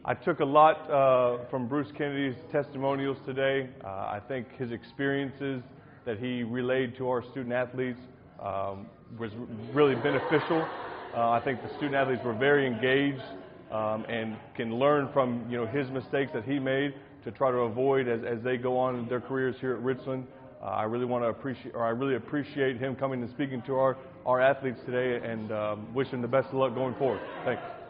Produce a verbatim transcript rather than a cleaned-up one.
I took a lot uh, from Bruce Kennedy's testimonials today. Uh, I think his experiences that he relayed to our student athletes um, was really beneficial. Uh, I think the student athletes were very engaged um, and can learn from you know his mistakes that he made to try to avoid as, as they go on in their careers here at Richland. Uh, I really want to appreciate, or I really appreciate him coming and speaking to our our athletes today, and um, wish him the best of luck going forward. Thanks.